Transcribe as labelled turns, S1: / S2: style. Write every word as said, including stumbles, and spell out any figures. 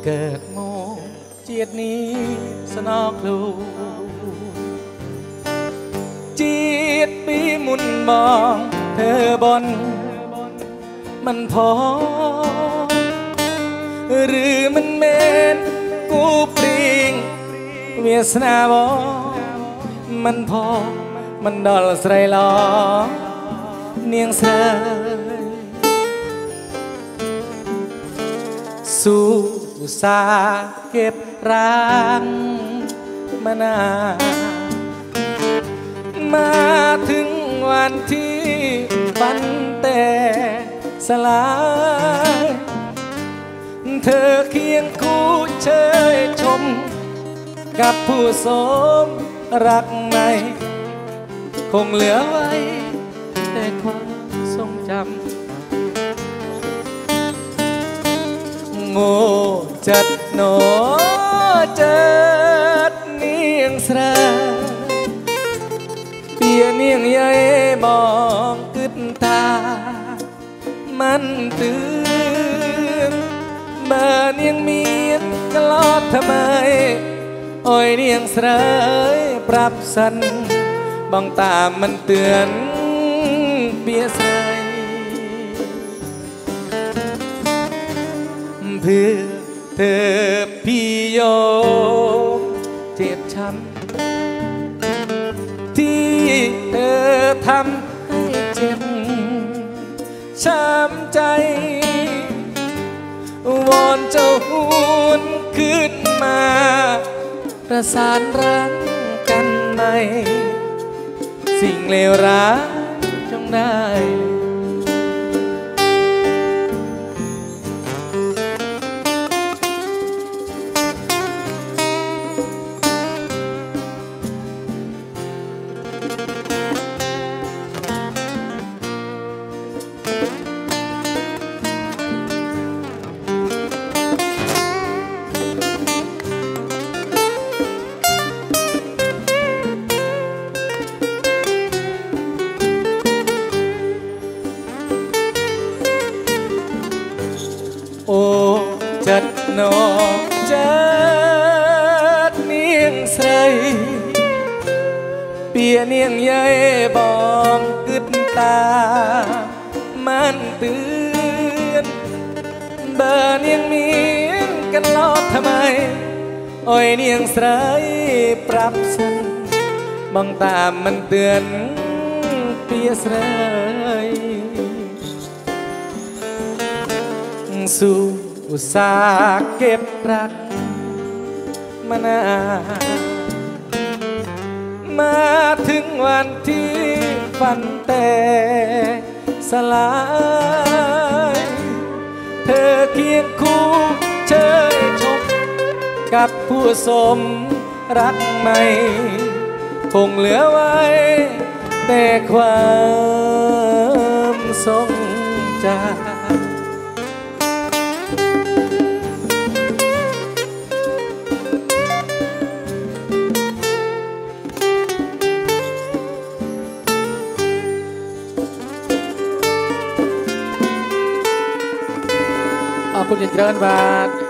S1: เกิดโมเจียดนี้สนอกลูเจียดปีมุนมองเธอบนมันพอหรือมันเมนกูปริงเวียสนาบอมันพอมันดอลใส่ลอเนียงเสยสู้สาเก็บรังมานานมาถึงวันที่ฝันแต่สลายเธอเคียงคู่เชยชมกับผู้สมรักใหม่คงเหลือไว้แต่ความทรงจำโง่จัดหนอจัดเนียงสระเปียเนียงใหญ่มองกึดตามันตื่นเมื่อเนียงเมียนกลอดทำไมโอ้ยเนียงสระปรับสันบังตามันเตือนเปียใสเพื่อเธอพี่โยเจ็บช้ำที่เธอทำให้เจ็บช้ำใจวอนเจ้าหุ่นขึ้นมาประสานรักกันใหม่สิ่งเลวร้ายจงได้โอ้จัดนอจัดเนียงใส่เปียเนียงใหญ่บองกึดตามันเตือนเบอร์เนียงเมียนกันลอดทำไมโอ้ยเนียงใส่ปรับสันบางตามันเตือนเปียใส่สู่อุตสาห์เก็บรักมานานมาถึงวันที่ฝันแต่สลายเธอเคียงคู่เชยชมกับผู้สมรักใหม่คงเหลือไว้แต่ความทรงจำขอบคุณเจริญบาท